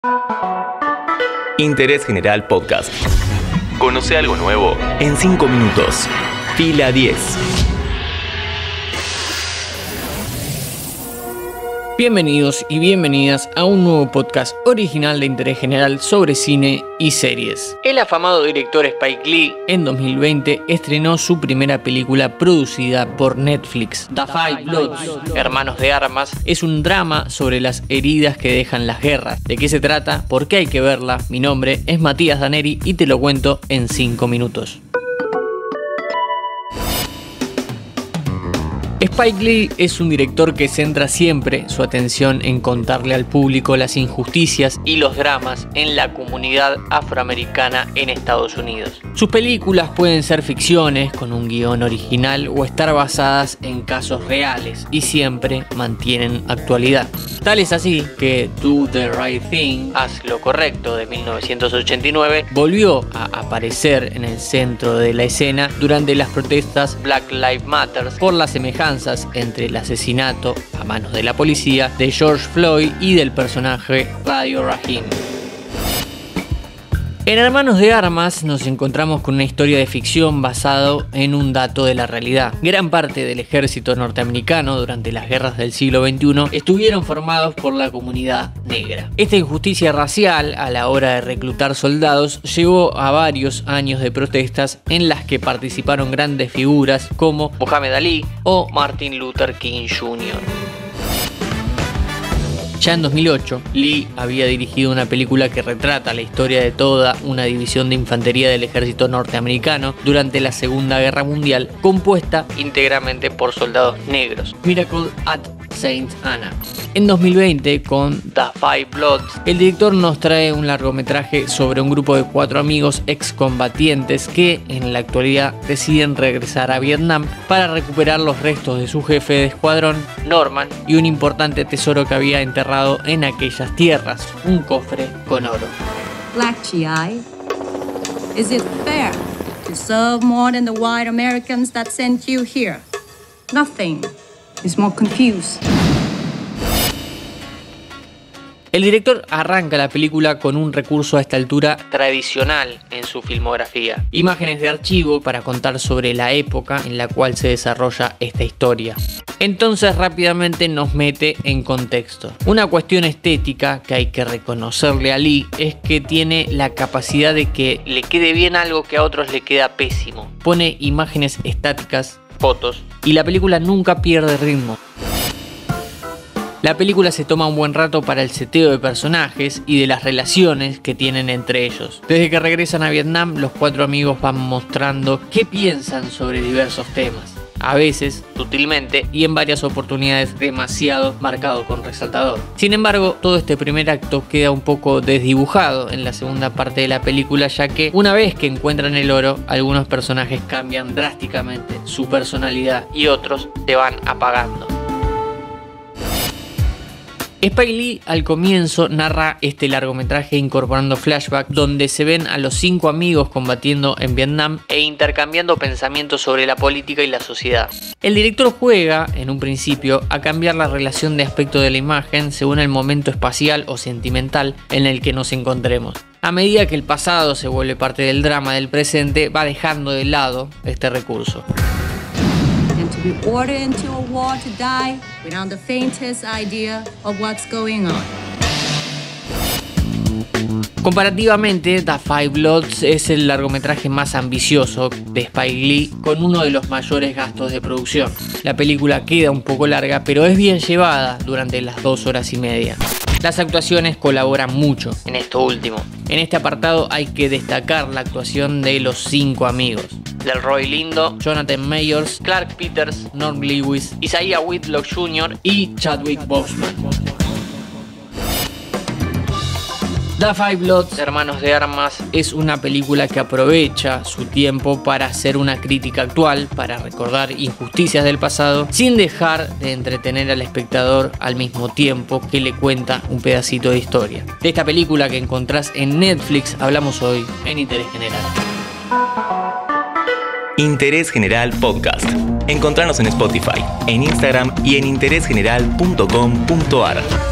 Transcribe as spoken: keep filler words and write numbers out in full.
Interés General Podcast. Conoce algo nuevo en cinco minutos. Fila diez. Bienvenidos y bienvenidas a un nuevo podcast original de Interés General sobre cine y series. El afamado director Spike Lee en dos mil veinte estrenó su primera película producida por Netflix, The Five Bloods, Hermanos de Armas. Es un drama sobre las heridas que dejan las guerras. ¿De qué se trata? ¿Por qué hay que verla? Mi nombre es Matías Daneri y te lo cuento en cinco minutos. Spike Lee es un director que centra siempre su atención en contarle al público las injusticias y los dramas en la comunidad afroamericana en Estados Unidos. Sus películas pueden ser ficciones con un guión original o estar basadas en casos reales y siempre mantienen actualidad. Tal es así que Do the Right Thing, Haz lo Correcto, de mil novecientos ochenta y nueve, volvió a aparecer en el centro de la escena durante las protestas Black Lives Matter por la semejanza entre el asesinato a manos de la policía de George Floyd y del personaje Radio Raheem. En Hermanos de Armas nos encontramos con una historia de ficción basado en un dato de la realidad. Gran parte del ejército norteamericano durante las guerras del siglo veintiuno estuvieron formados por la comunidad negra. Esta injusticia racial a la hora de reclutar soldados llevó a varios años de protestas en las que participaron grandes figuras como Muhammad Ali o Martin Luther King junior Ya en dos mil ocho, Lee había dirigido una película que retrata la historia de toda una división de infantería del ejército norteamericano durante la Segunda Guerra Mundial, compuesta íntegramente por soldados negros, Miracle at Saint Anna. En dos mil veinte, con The Five Bloods, el director nos trae un largometraje sobre un grupo de cuatro amigos excombatientes que en la actualidad deciden regresar a Vietnam para recuperar los restos de su jefe de escuadrón, Norman, y un importante tesoro que había enterrado en aquellas tierras, un cofre con oro. Black G I, is it fair to serve more than the white Americans that sent you here? Nothing is more confused. El director arranca la película con un recurso a esta altura tradicional en su filmografía. Imágenes de archivo para contar sobre la época en la cual se desarrolla esta historia. Entonces rápidamente nos mete en contexto. Una cuestión estética que hay que reconocerle a Lee es que tiene la capacidad de que le quede bien algo que a otros le queda pésimo. Pone imágenes estáticas, fotos, y la película nunca pierde ritmo. La película se toma un buen rato para el seteo de personajes y de las relaciones que tienen entre ellos. Desde que regresan a Vietnam, los cuatro amigos van mostrando qué piensan sobre diversos temas. A veces, sutilmente, y en varias oportunidades demasiado marcado con resaltador. Sin embargo, todo este primer acto queda un poco desdibujado en la segunda parte de la película, ya que una vez que encuentran el oro, algunos personajes cambian drásticamente su personalidad y otros se van apagando. Spike Lee al comienzo narra este largometraje incorporando flashback donde se ven a los cinco amigos combatiendo en Vietnam e intercambiando pensamientos sobre la política y la sociedad. El director juega, en un principio, a cambiar la relación de aspecto de la imagen según el momento espacial o sentimental en el que nos encontremos. A medida que el pasado se vuelve parte del drama del presente, va dejando de lado este recurso. To be ordered into a war to die without the faintest idea of what's going on. Comparativamente, The Five Bloods es el largometraje más ambicioso de Spike Lee con uno de los mayores gastos de producción. La película queda un poco larga, pero es bien llevada durante las dos horas y media. Las actuaciones colaboran mucho en esto último. En este apartado hay que destacar la actuación de los cinco amigos. Delroy Lindo, Jonathan Mayors, Clark Peters, Norm Lewis, Isaiah Whitlock junior y Chadwick Boseman. The Five Bloods, Hermanos de Armas, es una película que aprovecha su tiempo para hacer una crítica actual, para recordar injusticias del pasado, sin dejar de entretener al espectador al mismo tiempo que le cuenta un pedacito de historia. De esta película que encontrás en Netflix hablamos hoy en Interés General. Interés General Podcast. Encontranos en Spotify, en Instagram y en interés general punto com punto ar.